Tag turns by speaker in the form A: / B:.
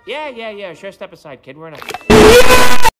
A: Yeah, sure, step aside, kid. We're in a...